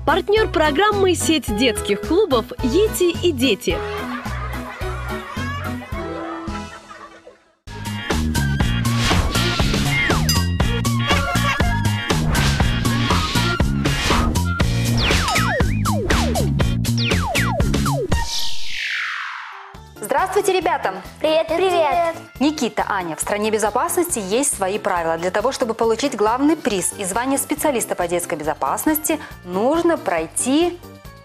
Партнер программы «Сеть детских клубов «Йети и дети». Здравствуйте, ребята! Привет, привет! Никита, Аня, в стране безопасности есть свои правила. Для того, чтобы получить главный приз и звание специалиста по детской безопасности, нужно пройти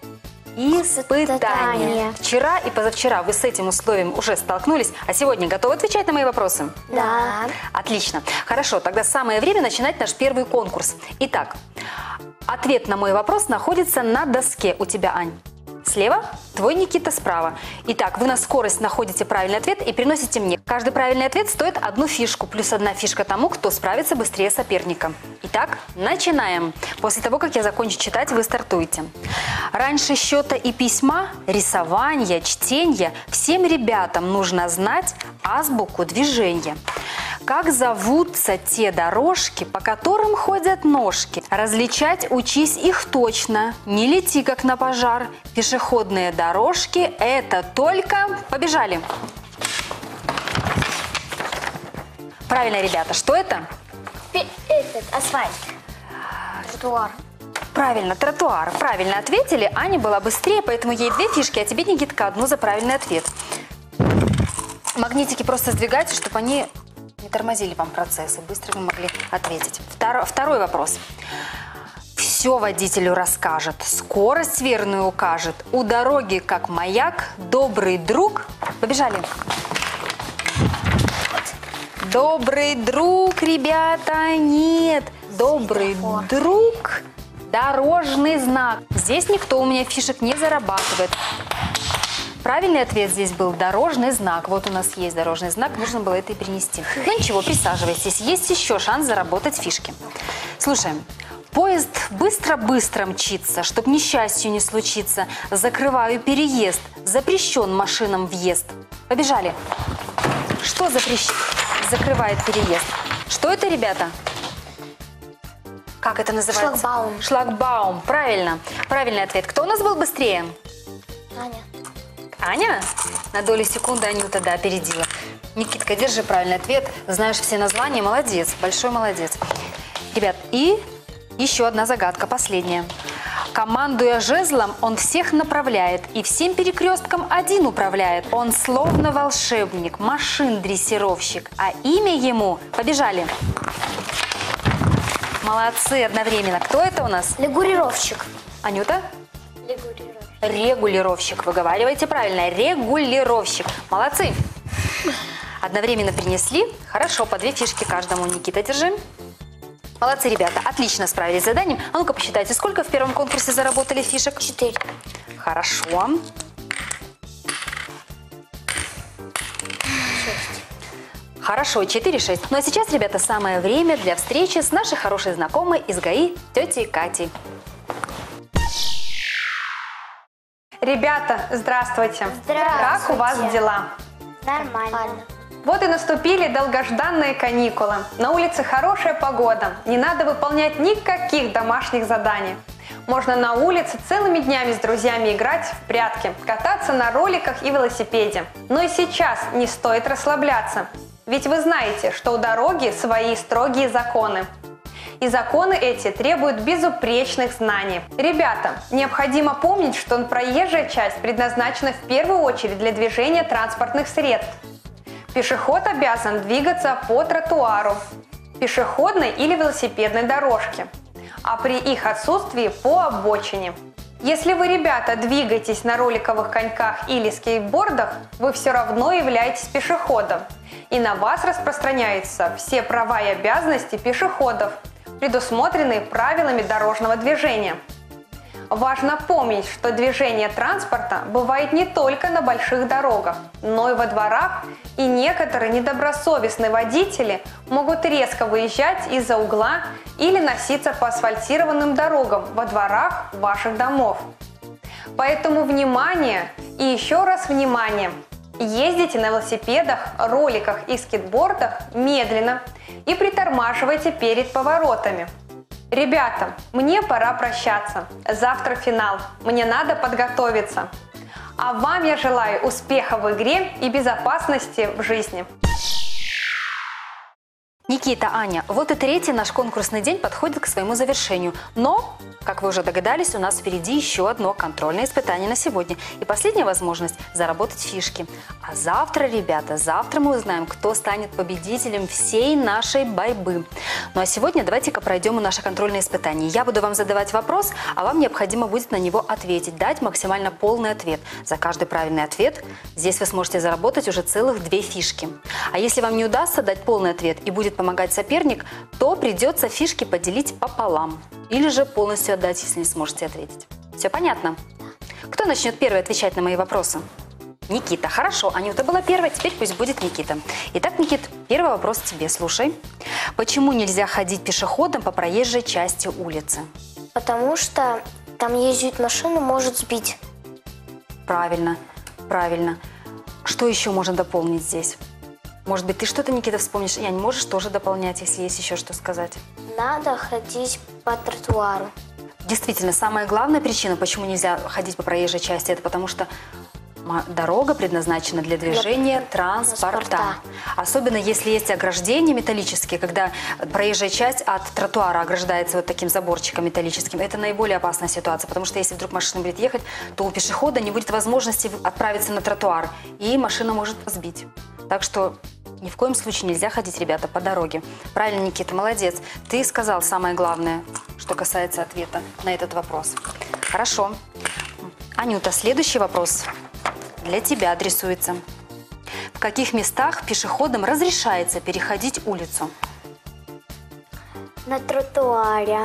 испытание. Вчера и позавчера вы с этим условием уже столкнулись, а сегодня готовы отвечать на мои вопросы? Да. Отлично. Хорошо, тогда самое время начинать наш первый конкурс. Итак, ответ на мой вопрос находится на доске у тебя, Ань. Слева, твой Никита справа. Итак, вы на скорость находите правильный ответ и приносите мне. Каждый правильный ответ стоит 1 фишку, плюс 1 фишка тому, кто справится быстрее соперника. Итак, начинаем. После того, как я закончу читать, вы стартуете. Раньше счета и письма, рисования, чтения, всем ребятам нужно знать азбуку движения. Как зовутся те дорожки, по которым ходят ножки? Различать учись их точно. Не лети, как на пожар. Пешеходные дорожки – это только… Побежали! Правильно, ребята. Что это? Асфальт. Тротуар. Правильно, тротуар. Правильно ответили. Аня была быстрее, поэтому ей 2 фишки, а тебе, Никитка, 1 за правильный ответ. Магнитики просто сдвигайте, чтобы они не тормозили вам процессы. Быстро вы могли ответить. Второй вопрос. Все водителю расскажет, скорость верную укажет. У дороги, как маяк, добрый друг. Побежали. Добрый друг, ребята, нет. Добрый друг, дорожный знак. Здесь никто у меня фишек не зарабатывает. Правильный ответ здесь был дорожный знак. Вот у нас есть дорожный знак, нужно было это и принести. Ну ничего, присаживайтесь. Есть еще шанс заработать фишки. Слушаем. Поезд быстро-быстро мчится, чтоб несчастью не случиться. Закрываю переезд, запрещен машинам въезд. Побежали. Что закрывает переезд? Что это, ребята? Как это называется? Шлагбаум. Шлагбаум, правильно. Правильный ответ. Кто у нас был быстрее? Аня. Аня? На долю секунды Анюта, да, опередила. Никитка, держи правильный ответ. Знаешь все названия, молодец, большой молодец. Ребят, и еще одна загадка, последняя. Командуя жезлом, он всех направляет и всем перекрестком один управляет. Он словно волшебник, машин-дрессировщик, а имя ему… Побежали. Молодцы одновременно. Кто это у нас? Регулировщик. Анюта? Регулировщик. Регулировщик. Выговаривайте правильно. Регулировщик. Молодцы. Одновременно принесли. Хорошо, по 2 фишки каждому. Никита, держи. Молодцы, ребята. Отлично справились с заданием. А ну-ка посчитайте, сколько в первом конкурсе заработали фишек? 4. Хорошо. 6. Хорошо, 4-6. Ну а сейчас, ребята, самое время для встречи с нашей хорошей знакомой из ГАИ, тетей Катей. Ребята, здравствуйте! Здравствуйте! Как у вас дела? Нормально. Вот и наступили долгожданные каникулы. На улице хорошая погода, не надо выполнять никаких домашних заданий. Можно на улице целыми днями с друзьями играть в прятки, кататься на роликах и велосипеде. Но и сейчас не стоит расслабляться. Ведь вы знаете, что у дороги свои строгие законы. И законы эти требуют безупречных знаний. Ребята, необходимо помнить, что проезжая часть предназначена в первую очередь для движения транспортных средств. Пешеход обязан двигаться по тротуару, пешеходной или велосипедной дорожке, а при их отсутствии по обочине. Если вы, ребята, двигаетесь на роликовых коньках или скейтбордах, вы все равно являетесь пешеходом, и на вас распространяются все права и обязанности пешеходов, предусмотренные правилами дорожного движения. Важно помнить, что движение транспорта бывает не только на больших дорогах, но и во дворах, и некоторые недобросовестные водители могут резко выезжать из-за угла или носиться по асфальтированным дорогам во дворах ваших домов. Поэтому внимание и еще раз внимание! Ездите на велосипедах, роликах и скейтбордах медленно и притормаживайте перед поворотами. Ребята, мне пора прощаться. Завтра финал. Мне надо подготовиться. А вам я желаю успеха в игре и безопасности в жизни. Никита, Аня, вот и третий наш конкурсный день подходит к своему завершению. Но, как вы уже догадались, у нас впереди еще одно контрольное испытание на сегодня. И последняя возможность заработать фишки. А завтра, ребята, завтра мы узнаем, кто станет победителем всей нашей борьбы. Ну а сегодня давайте-ка пройдем наше контрольное испытание. Я буду вам задавать вопрос, а вам необходимо будет на него ответить, дать максимально полный ответ. За каждый правильный ответ здесь вы сможете заработать уже целых 2 фишки. А если вам не удастся дать полный ответ и будет помогать соперник, то придется фишки поделить пополам. Или же полностью отдать, если не сможете ответить. Все понятно? Кто начнет первый отвечать на мои вопросы? Никита. Хорошо, Анюта была первая, теперь пусть будет Никита. Итак, Никит, первый вопрос тебе, слушай. Почему нельзя ходить пешеходом по проезжей части улицы? Потому что там ездит машина, может сбить. Правильно, правильно. Что еще можно дополнить здесь? Может быть, ты что-то, Никита, вспомнишь? Янь, можешь тоже дополнять, если есть еще что сказать? Надо ходить по тротуару. Действительно, самая главная причина, почему нельзя ходить по проезжей части, это потому что дорога предназначена для движения транспорта. Особенно если есть ограждения металлические, когда проезжая часть от тротуара ограждается вот таким заборчиком металлическим. Это наиболее опасная ситуация, потому что если вдруг машина будет ехать, то у пешехода не будет возможности отправиться на тротуар, и машина может сбить. Так что ни в коем случае нельзя ходить, ребята, по дороге. Правильно, Никита, молодец. Ты сказал самое главное, что касается ответа на этот вопрос. Хорошо. Анюта, следующий вопрос для тебя адресуется. В каких местах пешеходам разрешается переходить улицу? На тротуаре.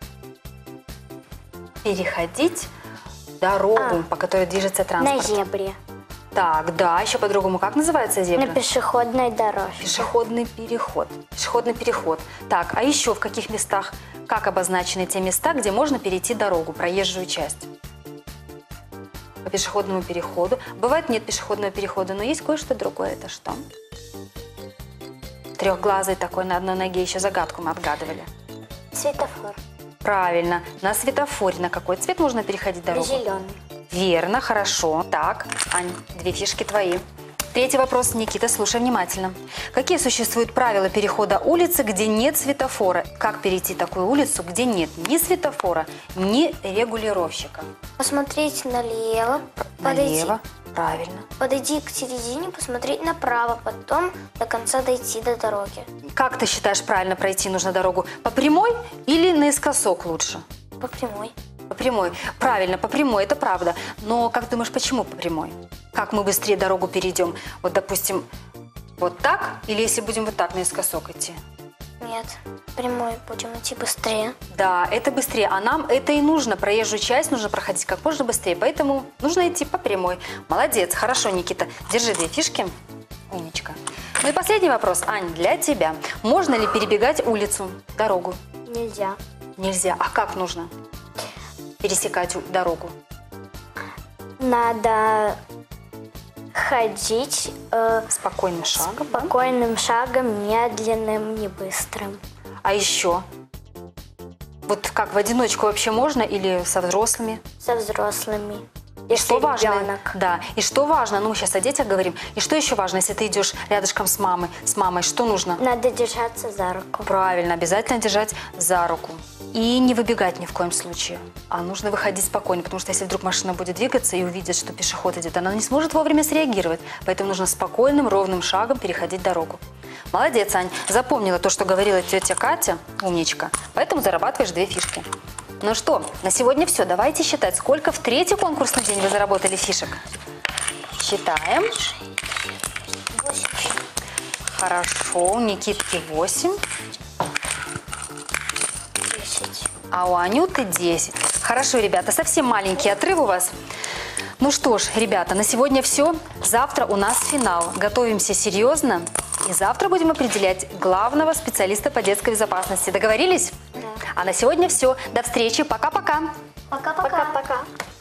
Переходить дорогу, по которой движется транспорт. На зебре. Так, да, еще по-другому как называется зебра? На пешеходной дорожке. Пешеходный переход. Пешеходный переход. Так, а еще в каких местах, как обозначены те места, где можно перейти дорогу, проезжую часть? По пешеходному переходу. Бывает, нет пешеходного перехода, но есть кое-что другое. Это что? Трехглазый такой на одной ноге, еще загадку мы отгадывали. Светофор. Правильно. На светофоре на какой цвет можно переходить дорогу? Зеленый. Верно, хорошо. Так, Ань, 2 фишки твои. Третий вопрос, Никита, слушай внимательно. Какие существуют правила перехода улицы, где нет светофора? Как перейти такую улицу, где нет ни светофора, ни регулировщика? Посмотреть налево. Налево, правильно. Подойти к середине, посмотреть направо, потом до конца дойти до дороги. Как ты считаешь, правильно пройти нужно дорогу? По прямой или наискосок лучше? По прямой. По прямой. Правильно, по прямой, это правда. Но как думаешь, почему по прямой? Как мы быстрее дорогу перейдем? Вот, допустим, вот так? Или если будем вот так наискосок идти? Нет, прямой будем идти быстрее. Да, это быстрее. А нам это и нужно. Проезжую часть нужно проходить как можно быстрее. Поэтому нужно идти по прямой. Молодец. Хорошо, Никита. Держи 2 фишки. Умничка. Ну и последний вопрос, Ань, для тебя. Можно ли перебегать улицу, дорогу? Нельзя. Нельзя. А как нужно пересекать дорогу? Надо ходить Спокойным шагом. Да? спокойным шагом, медленным, не быстрым. А еще? Вот как, в одиночку вообще можно или со взрослыми? Со взрослыми. И что важно? Ребенок. Да. И что важно? Ну, мы сейчас о детях говорим. И что еще важно, если ты идешь рядышком с мамой, что нужно? Надо держаться за руку. Правильно, обязательно держать за руку. И не выбегать ни в коем случае. А нужно выходить спокойно, потому что если вдруг машина будет двигаться и увидит, что пешеход идет, она не сможет вовремя среагировать. Поэтому нужно спокойным, ровным шагом переходить дорогу. Молодец, Ань. Запомнила то, что говорила тетя Катя. Умничка. Поэтому зарабатываешь 2 фишки. Ну что, на сегодня все. Давайте считать, сколько в третий конкурсный день вы заработали фишек. Считаем. 8. Хорошо, у Никитки 8. 10. А у Анюты 10. Хорошо, ребята, совсем маленький отрыв у вас. Ну что ж, ребята, на сегодня все. Завтра у нас финал. Готовимся серьезно. И завтра будем определять главного специалиста по детской безопасности. Договорились? Да. А на сегодня все. До встречи. Пока-пока. Пока-пока.